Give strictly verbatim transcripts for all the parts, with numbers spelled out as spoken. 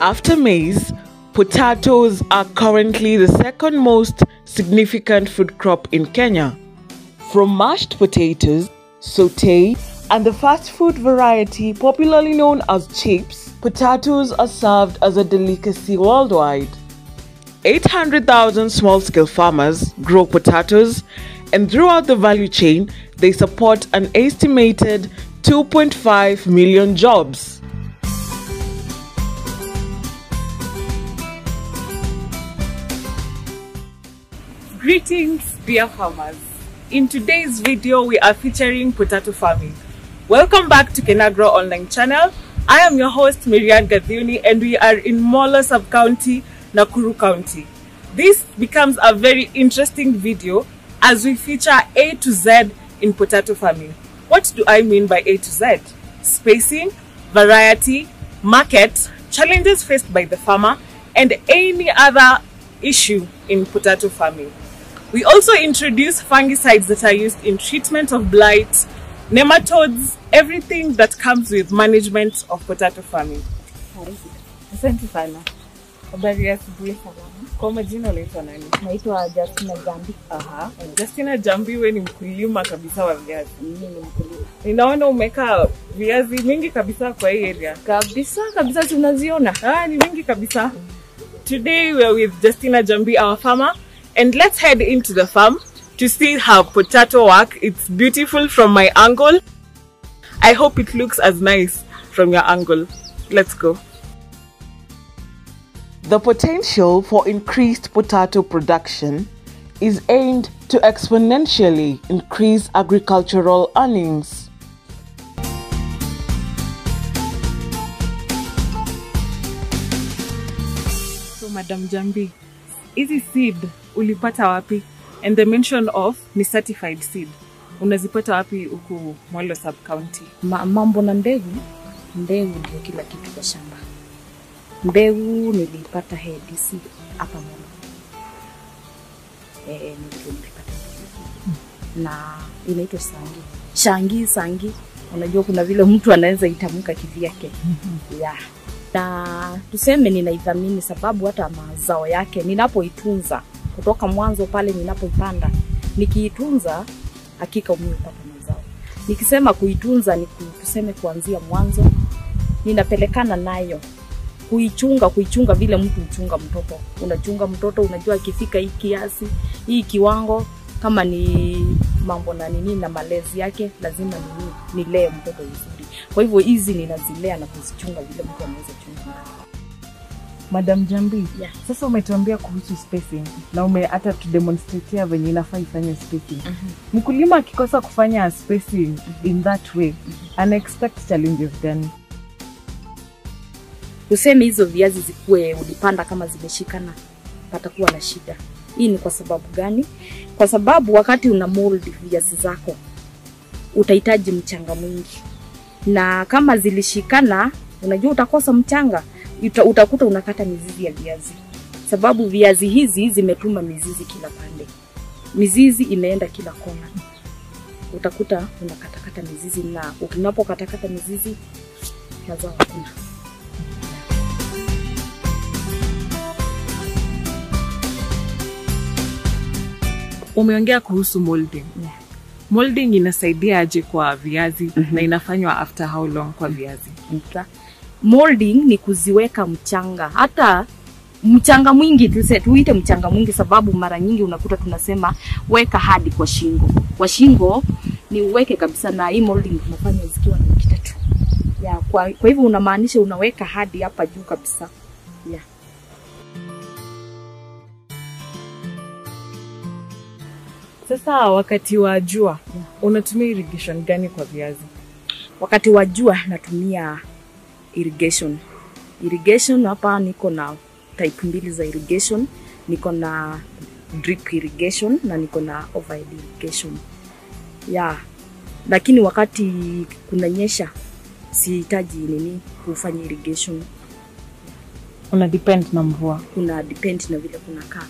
After maize, potatoes are currently the second most significant food crop in Kenya. From mashed potatoes, sauté, and the fast food variety popularly known as chips, potatoes are served as a delicacy worldwide. eight hundred thousand small-scale farmers grow potatoes, and throughout the value chain, they support an estimated two point five million jobs. Greetings, dear farmers. In today's video, we are featuring potato farming. Welcome back to Kenagro Online Channel. I am your host, Miriam Gadhiuni, and we are in Molo sub-county, Nakuru County. This becomes a very interesting video as we feature A to Z in potato farming. What do I mean by A to Z? Spacing, variety, market, challenges faced by the farmer, and any other issue in potato farming. We also introduce fungicides that are used in treatment of blight, nematodes, everything that comes with management of potato farming. Asante sana. Habari ya asubuhi salama. Kwa majina unaitwa nani? Naitwa Justina Jambi. Aha. Justina Jambi, wewe ni mkulima kabisa wa viazi. Mimi ni mkulima. Ninaona umeka viazi mingi kabisa kwa hii area. Kabisa kabisa tunaziona. Ah, ni mingi kabisa. Today we are with Justina Jambi, our farmer, and let's head into the farm to see how potato work. It's beautiful from my angle. I hope it looks as nice from your angle. Let's go. The potential for increased potato production is aimed to exponentially increase agricultural earnings. So, Madam Jambi, hizi seed ulipata wapi? And the mention of ni certified seed. Unazipata wapi huku Molo sub-county? Ma, mambo na mbegu, mbegu ndio kila kitu kwa shamba. Mbegu nilipata H D C hapa Molo. Eh, nilipata. Na inaitwa sangi. Shangi, sangi. Unajua kuna vile mtu anaweza itamka kivyake. Yeah. Na tuseme ninaithamini sababu hata mazao yake ninapoitunza kutoka mwanzo pale ninapoipanda, nikiitunza hakika umepata mazao. Nikisema kuitunza ni tuseme kuanzia mwanzo, ninapelekana nayo. Kuichunga, kuichunga vile mtu uchunga mtoto. Unachunga mtoto, unajua akifika hii kiasi, hii kiwango, kama ni mambo na nini na malezi yake, lazima ni nilee mtoto vizuri. Kwa hivyo hizi ninazilea na kuzichunga vile mtu anaweza chunga. Madam Jambi, yeah. Sasa umetuambia kuhusu spacing na ume hata to demonstrate venye inafaa ifanye spacing. Uh -huh. Mkulima akikosa kufanya spacing uh -huh. in that way, uh -huh. ana expect challenges gani? Tuseme hizo viazi zikuwe ulipanda kama zimeshikana, patakuwa na shida. Hii ni kwa sababu gani? Kwa sababu wakati una mold viazi zako, utahitaji mchanga mwingi. Na kama zilishikana, unajua utakosa mchanga, uta, utakuta unakata mizizi ya viazi. Sababu viazi hizi zimetuma mizizi kila pande. Mizizi imeenda kila kona. Utakuta unakatakata mizizi, na unapokatakata mizizi mazao hakuna. Umeongea kuhusu molding. Yeah. Molding inasaidia aje kwa viazi? Mm -hmm. Na inafanywa after how long kwa viazi? Okay. Molding ni kuziweka mchanga. Hata mchanga mwingi tuse, tuite mchanga mwingi sababu mara nyingi unakuta tunasema weka hadi kwa shingo. Kwa shingo ni uweke kabisa, na hii molding tunafanya zikiwa na kitatu. Ya, kwa, kwa hivyo unamaanisha unaweka hadi hapa juu kabisa. Ya. Sasa wakati wa jua, yeah. unatumia irrigation gani kwa viazi? Wakati wa jua natumia irrigation. Irrigation hapa niko na type mbili za irrigation. Niko na drip irrigation na niko na overhead irrigation. Yeah. Lakini wakati kunanyesha sihitaji nini kufanya irrigation. Una depend na mvua. Kuna depend na vile kuna kaa.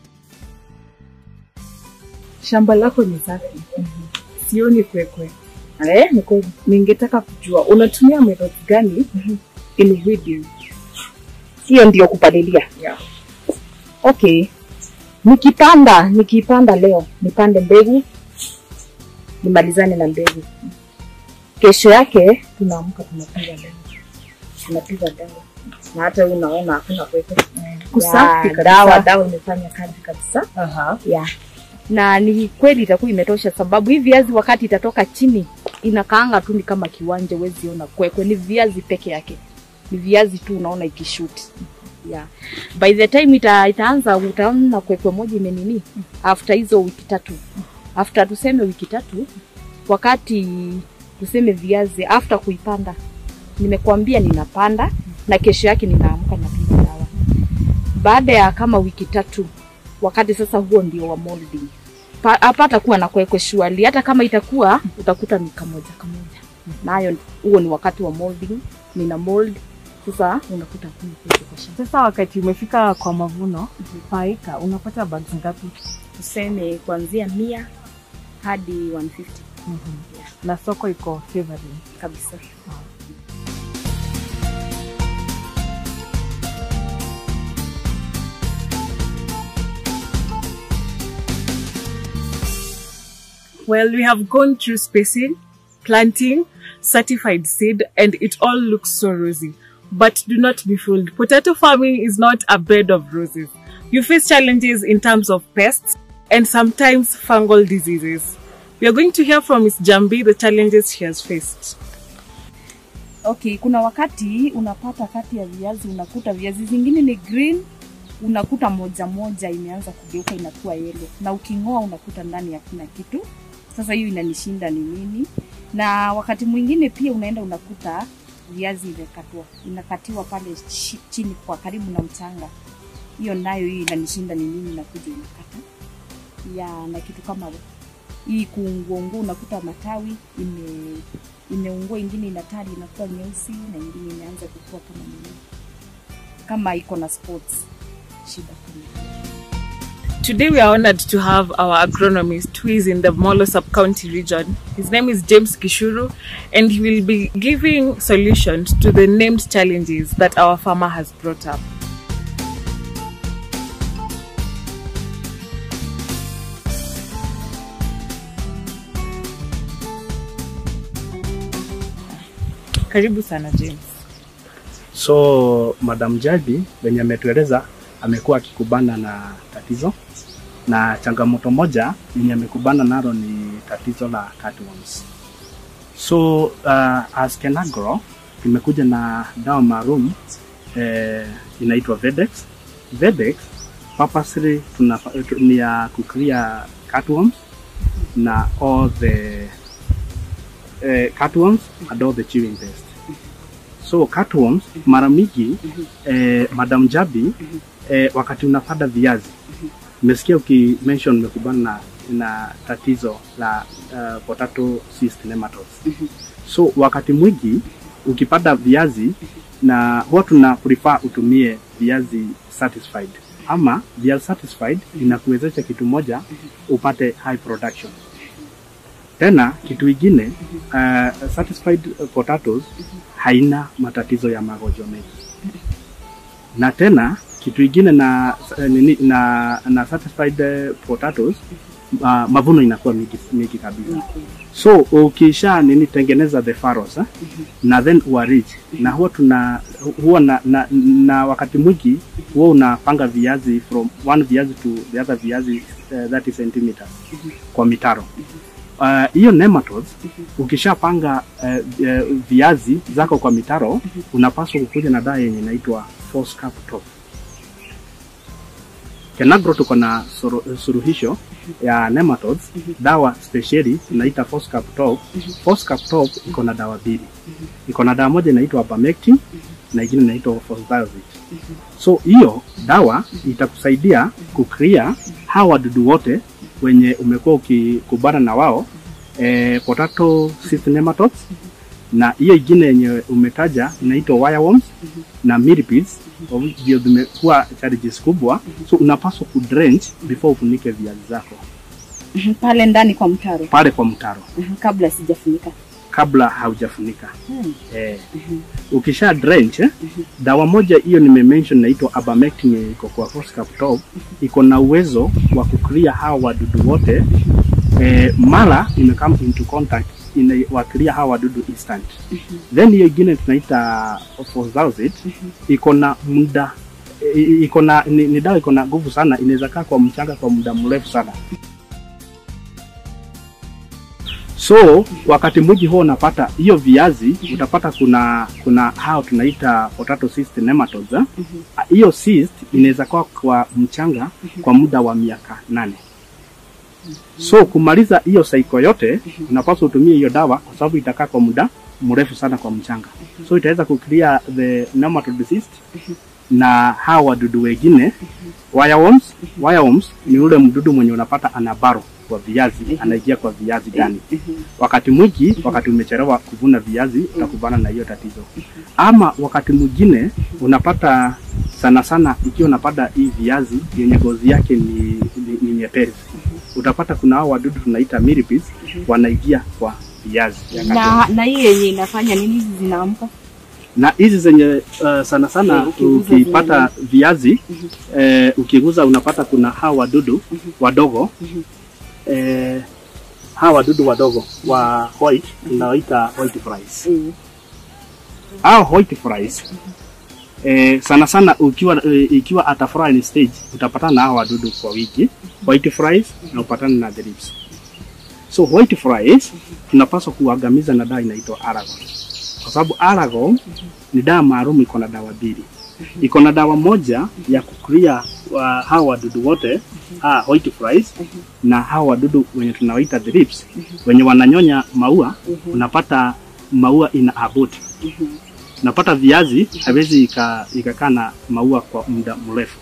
Shamba lako ni safi. Mm -hmm. Sioni kwekwe. Eh, niko ningetaka kujua unatumia method gani in weeding? Hiyo ndio kupalilia. Yeah. Okay. Nikipanda, nikipanda leo, nipande mbegu, nimalizane na mbegu. Kesho yake tunaamka tunapiga dawa. Tunapiga dawa. Na hata unaona hakuna kwekwe. Kusafi kabisa. Dawa, dawa imefanya kazi kabisa. Aha. Yeah. Na ni kweli itakuwa imetosha, sababu hivi viazi wakati itatoka chini inakaanga tu ni kama kiwanja, wezi ona kwekwe, ni viazi peke yake. Ni viazi tu unaona ikishoot. Yeah. By the time ita, itaanza utaona kwekwe moja imenini after hizo wiki tatu. After tuseme wiki tatu, wakati tuseme viazi after kuipanda, nimekuambia ninapanda na kesho yake ninaamka na piga dawa. Baada ya kama wiki tatu, wakati sasa huo ndio wa molding. Hapata kuwa na kwekwe shwali, hata kama itakuwa utakuta ni kamoja kamoja. Nayo huo ni wakati wa molding, nina mold. Sasa unakuta kuna kwekwe kwa shamba. Sasa wakati umefika kwa mavuno, paika unapata bags ngapi? Tuseme kuanzia mia hadi one hundred fifty. Mhm. Yeah. Na soko iko favoring kabisa. Wow. Well, we have gone through spacing, planting, certified seed, and it all looks so rosy. But do not be fooled. Potato farming is not a bed of roses. You face challenges in terms of pests and sometimes fungal diseases. We are going to hear from Miss Jambi the challenges she has faced. Okay, kuna wakati unapata kati ya viazi unakuta viazi zingine ni green, unakuta moja moja imeanza kugeuka inakuwa yellow, na ukingoa unakuta ndani hakuna kitu. Sasa hiyo inanishinda ni nini? Na wakati mwingine pia unaenda unakuta viazi imekatwa, inakatiwa pale chini kwa karibu na mchanga. Hiyo nayo hii inanishinda ni nini, na kuja inakata. Ya, na kitu kama hii kuungua unakuta matawi ime imeungua, ingine inatari inakuwa nyeusi na ingine imeanza kukua kama nini, kama iko na spots, shida kama. Today we are honored to have our agronomist who is in the Molo sub-county region. His name is James Kishuru, and he will be giving solutions to the named challenges that our farmer has brought up. Karibu sana James. So Madam Jabi venye ametueleza amekuwa akikubana na tatizo, na changamoto moja yenye amekubana nalo ni tatizo la cutworms. So uh, as Kenagro tumekuja na dawa maalum eh, inaitwa Vedex. Vedex purposely tunatumia kuclear cutworms na all the eh, cutworms and all the chewing pest. So cutworms mara mingi eh, Madam Jabi eh, wakati unapanda viazi, nimesikia uki mention umekubana na, na tatizo la uh, potato cyst nematodes. So wakati mwingi ukipanda viazi, na huwa tuna prefer utumie viazi satisfied, ama viazi satisfied inakuwezesha kitu moja upate high production. Tena kitu ingine uh, satisfied potatoes haina matatizo ya magonjwa mengi. Na tena kitu ingine na nini, na na satisfied potatoes uh, mavuno inakuwa mingi, mingi kabisa. So ukisha nini tengeneza the farrows eh? Na then uarrange, na huwa tuna huwa na, na, na wakati mwingi huwa unapanga viazi from one viazi to the other viazi uh, thirty centimeters kwa mitaro. Hiyo uh, nematodes ukishapanga uh, uh, viazi zako kwa mitaro, unapaswa kukuja na dawa yenye inaitwa Foscap Top. Kenagro tuko na suluhisho ya nematodes, dawa speciali inaitwa Foscap Top. Foscap Top iko na dawa mbili. Iko na dawa moja inaitwa Abamectin na ingine inaitwa Fosdiazid. So hiyo dawa itakusaidia kuclear hawa wadudu wote wenye umekuwa ukikubana na wao, eh, potato cyst nematodes, na hiyo ingine yenye umetaja inaitwa wireworms na millipedes, ndio zimekuwa challenges kubwa. So unapaswa ku drench before ufunike viazi zako pale ndani kwa mtaro, pale kwa mtaro kabla sijafunika. kabla haujafunika. Hmm. Eh. Mm-hmm. Ukisha drench, eh, mm-hmm. dawa moja hiyo nimemention inaitwa ivermectin iko kwa foolscap top, mm-hmm. iko na uwezo wa kuclear hawa wadudu wote. Mm-hmm. Eh, mara ime come into contact ina wakilia hawa wadudu instant. Mm-hmm. Then hiyo ingine tunaita fosalzate, mm-hmm. iko na muda iko na ni, ni dawa iko na nguvu sana, inaweza kaa kwa mchanga kwa muda mrefu sana. So wakati mwingi huo unapata hiyo viazi, utapata kuna kuna hao tunaita potato cyst nematodes. Hiyo mm -hmm. cyst inaweza kuwa kwa mchanga mm -hmm. kwa muda wa miaka nane. Mm -hmm. So kumaliza hiyo cycle yote, mm -hmm. unapaswa utumie hiyo dawa kwa sababu itakaa kwa muda mrefu sana kwa mchanga. Mm -hmm. So itaweza ku clear the nematode cyst mm -hmm. na hao wadudu wengine. Mm -hmm. wireworms, mm -hmm. wireworms ni ule mdudu mwenye unapata anabaro kwa viazi, mm -hmm. anaingia kwa viazi ndani. Mm -hmm. Wakati mwingi, mm -hmm. wakati umechelewa kuvuna viazi, mm -hmm. utakubana na hiyo tatizo. Mm -hmm. Ama wakati mwingine, mm -hmm. unapata sana sana ikiwa unapata hii viazi yenye ngozi yake ni ni, ni nyepesi. Mm -hmm. Utapata kuna hao wadudu tunaita millipedes, mm -hmm. wanaingia kwa viazi. Na na hii yenye inafanya nini hizi zinaamka? Na hizi zenye uh, sana sana ukipata viazi, mm -hmm. eh, ukiguza unapata kuna hao wadudu mm -hmm. wadogo. Mm -hmm. Eh, hawa wadudu wadogo wa white tunaoita white flies. Mm. Hao white flies eh, sana sana ukiwa uh, ikiwa at a flying stage utapata na hawa wadudu kwa wiki. White flies na upatana na thrips. So white flies tunapaswa kuangamiza na dawa inaitwa Aragon. Kwa sababu Aragon ni dawa maalum, iko na dawa mbili. Iko na dawa moja ya kuclear uh, hawa wadudu wote, ah white flies, na hawa wadudu wenye tunawaita thrips, wenye wananyonya maua. Unapata maua ina abort. Unapata viazi hawezi ikakaa na maua kwa muda mrefu.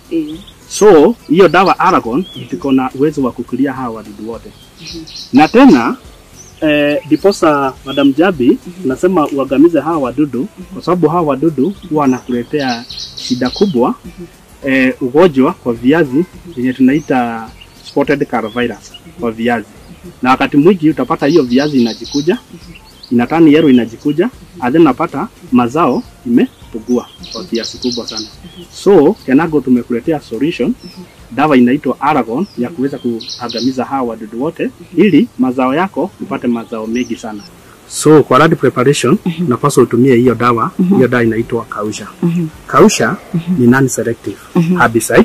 So hiyo dawa Aragon iko na uwezo wa kuclear hawa wadudu wote. Na tena eh, diposa Madam Jabi nasema uangamize hawa wadudu kwa sababu hawa wadudu huwa wanakuletea shida kubwa, eh, ugonjwa kwa viazi yenye tunaita spotted carob virus kwa viazi. Na wakati mwingi utapata hiyo viazi inajikuja, inatani yero inajikuja, adhe napata mazao imepungua kwa kiasi kubwa sana. So Kenago tumekuletea solution, dawa inaitwa Aragon ya kuweza kuangamiza hawa wadudu wote ili mazao yako upate mazao mengi sana. So kwa rad preparation mm -hmm. unapaswa utumie hiyo dawa. Mm -hmm. Hiyo dawa inaitwa Kausha. Mm -hmm. Kausha mm -hmm. ni non selective mm -hmm. herbicide.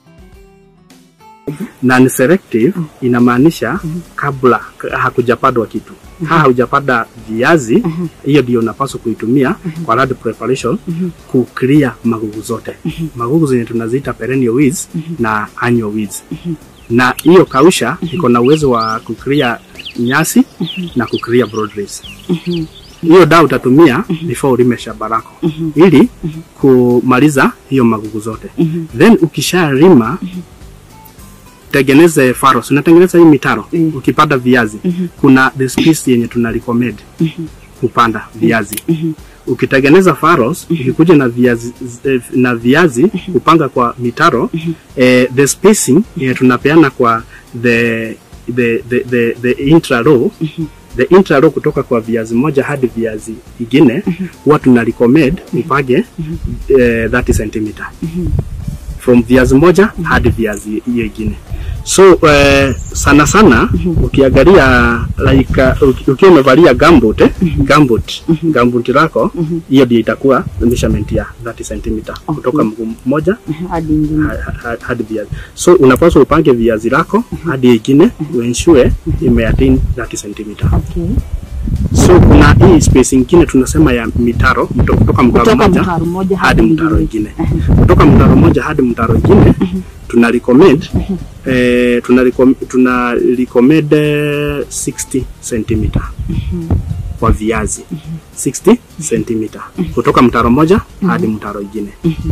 Non selective mm -hmm. inamaanisha mm -hmm. kabla hakujapadwa kitu. Mm -hmm. Haujapada viazi, hiyo mm -hmm. ndio unapaswa kuitumia mm -hmm. kwa rad preparation mm -hmm. ku clear magugu zote. Mm -hmm. Magugu zenye tunaziita perennial weeds mm -hmm. na annual weeds. Mm -hmm. Na hiyo Kausha mm -hmm. iko na uwezo wa ku clear nyasi mm -hmm. na ku clear broad leaves. Mm -hmm. Hiyo dawa utatumia mm -hmm. before ulime shamba lako mm -hmm. ili mm -hmm. kumaliza hiyo magugu zote. Mm -hmm. Then ukishalima mm -hmm. tengeneze faros, unatengeneza hii mitaro. Mm -hmm. Ukipanda viazi mm -hmm. kuna the species yenye tuna recommend mm -hmm. kupanda viazi. Mm -hmm. Ukitengeneza faros, mm -hmm. ukikuja na viazi na viazi mm -hmm. upanga kwa mitaro, mm -hmm. eh, the spacing yenye tunapeana kwa the the the the, the intra row, mm -hmm. the intra row kutoka kwa viazi moja hadi viazi ingine, mm -hmm. huwa tuna recommend upage mm -hmm. eh, thirty centimeters. Mm -hmm. From viazi moja mm -hmm. hadi viazi hiyo ingine. So uh, sana sana mm -hmm. ukiangalia like uh, ukiwa umevalia gumboot eh? mm -hmm. gumboot mm -hmm. gumboot lako hiyo mm -hmm. ndio itakuwa measurement ya thirty centimeters. Okay. Kutoka mguu mmoja hadi ingine hadi viazi. So unapaswa upange viazi lako mm -hmm. hadi ingine mm -hmm. uensure mm -hmm. imeattain thirty centimeters. Okay. So kuna hii spacing nyingine tunasema ya mitaro kutoka mtaro moja hadi mtaro mwingine. Kutoka mtaro moja hadi mtaro mwingine tuna recommend eh tuna recommend tuna recommend sixty centimeters kwa viazi. sixty centimeters kutoka mtaro moja hadi mtaro mwingine.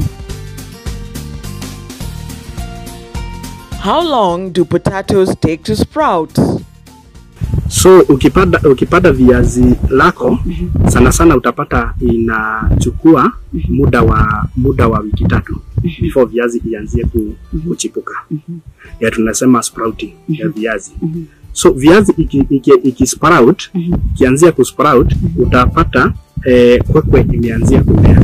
How long do potatoes take to sprout? So ukipanda ukipanda viazi lako mm -hmm. sana sana utapata inachukua mm -hmm. muda wa muda wa wiki tatu mm -hmm. before viazi ianzie ku, mm -hmm. kuchipuka. Mm -hmm. Ya tunasema sprouting mm -hmm. ya viazi. Mm -hmm. So viazi iki, iki, iki sprout, mm-hmm. kianzia kusprout, mm-hmm. utapata eh, kwekwe imeanzia kumea.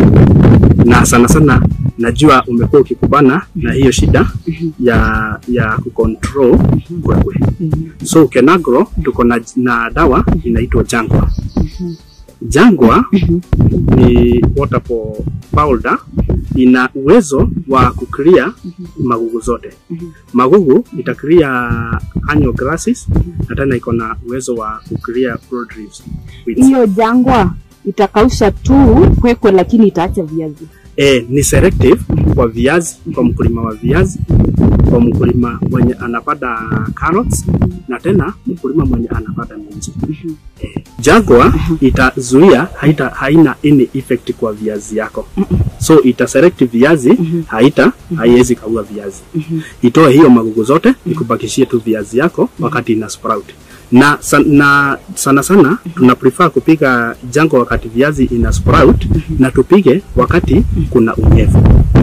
Na sana sana najua umekuwa ukikubana mm-hmm. na hiyo shida mm-hmm. ya ya kucontrol mm-hmm. kwekwe. Mm-hmm. So Kenagro tuko na, na dawa mm-hmm. inaitwa Jangwa. Mm-hmm. Jangwa mm-hmm. ni water powder, ina uwezo wa kuklia mm-hmm. magugu zote. Mm-hmm. Magugu itaklia annual grasses, mm-hmm. na tena iko na uwezo wa kuklia broad leaves. Hiyo Jangwa itakausha tu kwekwe lakini itaacha viazi. Eh, ni selective kwa viazi, kwa mkulima wa viazi, kwa mkulima mwenye anapanda carrots, na tena mkulima mwenye anapanda minji. Eh, Jangwa itazuia, haita haina any effect kwa viazi yako. So ita select viazi, haita haiwezi kaua viazi. Itoe hiyo magugu zote, ikubakishie tu viazi yako wakati ina sprout. Na, san, na sana sana tuna prefer kupiga Jangwa wakati viazi ina sprout, na tupige wakati kuna unyevu.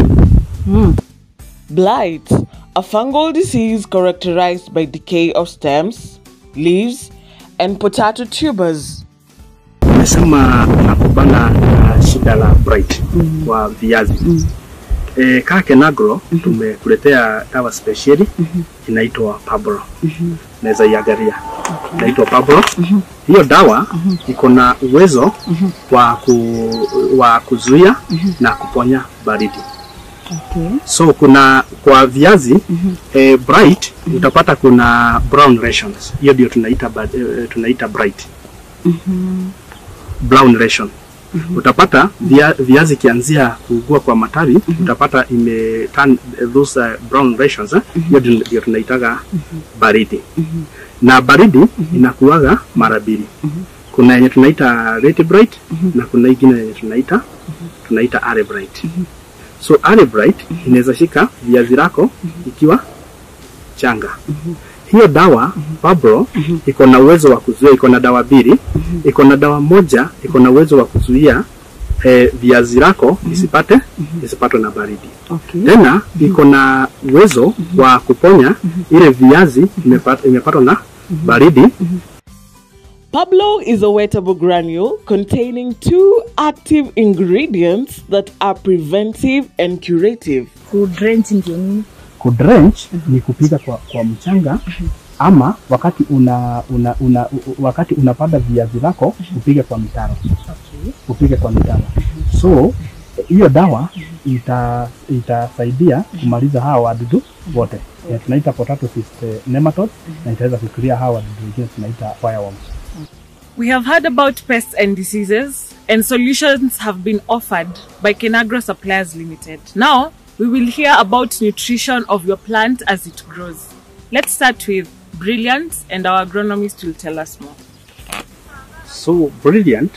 Mm. Blight, a fungal disease characterized by decay of stems, leaves, and potato tubers. Nimesema nakubana na shida la blight mm. kwa viazi. Mm. E, kaa Kenagro mm -hmm. tumekuletea dawa speciali mm -hmm. inaitwa Pablo. Mm -hmm. Naweza iangalia. Okay. Inaitwa Pablo. Mm -hmm. Hiyo dawa mm -hmm. iko na uwezo mm -hmm. wa ku, wa kuzuia mm -hmm. na kuponya baridi. Okay. So kuna kwa viazi mm -hmm. eh, bright mm -hmm. utapata kuna brown rations. Hiyo ndio tunaita uh, tunaita bright. Mm -hmm. Brown ration. Mm -hmm. Utapata via, viazi kianzia kuugua kwa matawi, mm -hmm. utapata ime turn those uh, brown rations, eh? mm -hmm. hiyo ndio tunaitaga mm -hmm. baridi. Mm -hmm. Na baridi mm -hmm. inakuaga mara mbili. Mm -hmm. Kuna yenye tunaita red bright mm -hmm. na kuna nyingine yenye tunaita mm -hmm. tunaita early bright. Mm -hmm. So early bright mm -hmm. inaweza shika viazi lako mm -hmm. ikiwa changa. Mm -hmm. Hiyo dawa mm -hmm. Pablo mm -hmm. iko na uwezo wa kuzuia, iko na dawa mbili, mm -hmm. iko na dawa moja, iko na uwezo wa kuzuia eh, viazi lako mm -hmm. isipate mm -hmm. isipatwe na baridi. Okay. Tena mm -hmm. iko na uwezo mm -hmm. wa kuponya mm -hmm. ile viazi imepata imepatwa na mm -hmm. baridi. Mm -hmm. Pablo is a wettable granule containing two active ingredients that are preventive and curative. Kudrench ndio nini? Kudrench mm -hmm. ni kupiga kwa, kwa mchanga mm -hmm. ama wakati una, una, una wakati unapanda viazi lako mm -hmm. upige kwa mitaro. Okay. Upige kwa mitaro. Mm -hmm. So hiyo dawa mm -hmm. ita itasaidia kumaliza hawa wadudu wote. Mm -hmm. Tunaita potato cyst nematodes mm -hmm. na itaweza kuclear hawa wadudu wengine tunaita fireworms. We have heard about pests and diseases, and solutions have been offered by Kenagro Suppliers Limited. Now, we will hear about nutrition of your plant as it grows. Let's start with Brilliant, and our agronomist will tell us more. So, Brilliant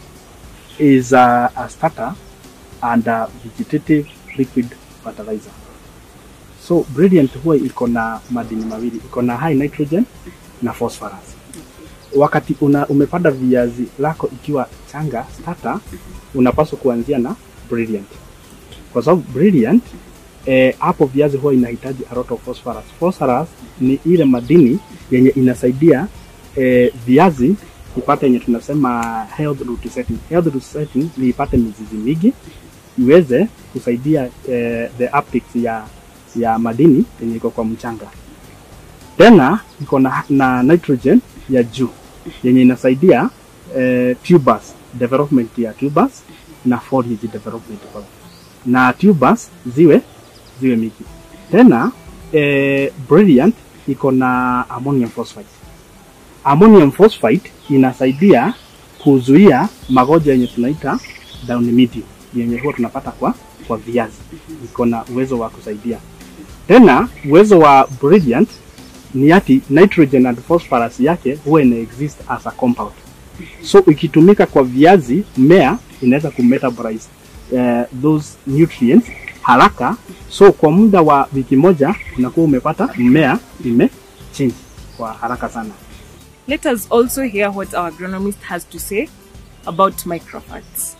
is a, a starter and a vegetative liquid fertilizer. So, Brilliant huwa iko na madini mawili, iko na high nitrogen na phosphorus. Wakati una umepanda viazi lako ikiwa changa starter, unapaswa kuanzia na Brilliant. Kwa sababu Brilliant eh, hapo viazi huwa inahitaji a lot of phosphorus. Phosphorus ni ile madini yenye inasaidia eh, viazi ipate yenye tunasema health root setting. Health root setting ni ipate mizizi mingi iweze kusaidia eh, the uptake ya ya madini yenye iko kwa mchanga. Tena iko na, na nitrogen ya juu yenye inasaidia eh, tubers development ya tubers na foliage development na tubers ziwe ziwe miki. Tena eh, Brilliant iko na ammonium phosphate. Ammonium phosphate inasaidia kuzuia magonjwa yenye tunaita down mildew yenye huwa tunapata kwa kwa viazi. Iko na uwezo wa kusaidia. Tena uwezo wa Brilliant ni ati nitrogen and phosphorus yake huwa ina exist as a compound. So ikitumika kwa viazi, mmea inaweza kumetabolize uh, those nutrients haraka. So kwa muda wa wiki moja unakuwa umepata mmea ime change kwa haraka sana. Let us also hear what our agronomist has to say about microfats.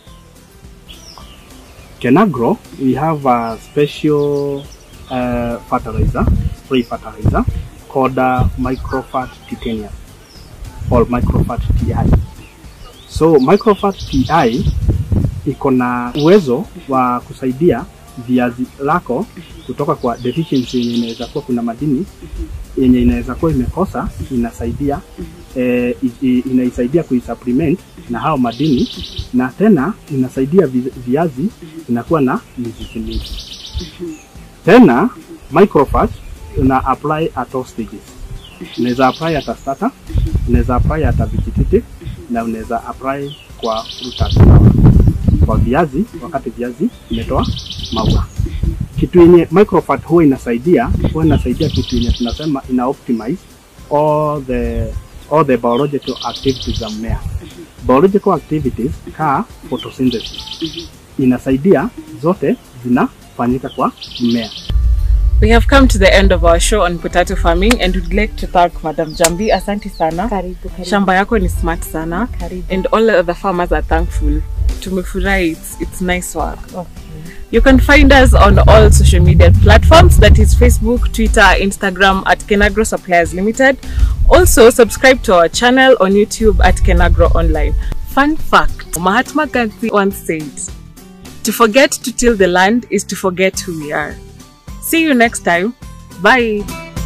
Kenagro, we have a special uh, fertilizer, spray fertilizer called uh, microfat titanium or microfat T I. So microfat T I iko na uwezo wa kusaidia viazi lako kutoka kwa deficiency yenye inaweza kuwa kuna madini yenye inaweza kuwa imekosa, inasaidia eh, inaisaidia kuisupplement na hao madini, na tena inasaidia viazi inakuwa na mizizi mingi. Tena microfat una apply at all stages. Unaweza apply at a starter, unaweza apply at a vegetative, na unaweza apply kwa fruit as flower. Kwa viazi wakati viazi imetoa maua. Kitu yenye microfat huwa inasaidia, huwa inasaidia kitu yenye tunasema ina optimize all the all the biological activities za mmea. Biological activities ka photosynthesis. Inasaidia zote zinafanyika kwa mmea. We have come to the end of our show on potato farming, and we'd like to thank Madam Jambi. Asante sana. Karibu, karibu. Shamba yako ni smart sana. Karibu. And all of the farmers are thankful. Tumefurahi, it's, it's nice work. Okay. You can find us on all social media platforms, that is Facebook, Twitter, Instagram at Kenagro Suppliers Limited. Also, subscribe to our channel on YouTube at Kenagro Online. Fun fact, Mahatma Gandhi once said, "To forget to till the land is to forget who we are." See you next time. Bye.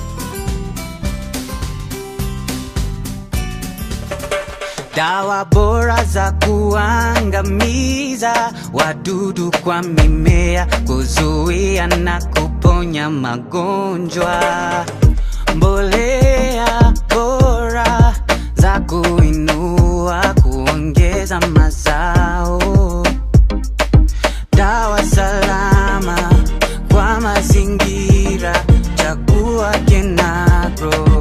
Dawa bora za kuangamiza wadudu kwa mimea, kuzuia na kuponya magonjwa. Mbolea bora za kuinua, kuongeza mazao. Dawa salama kwa mazingira, chagua Kenagro.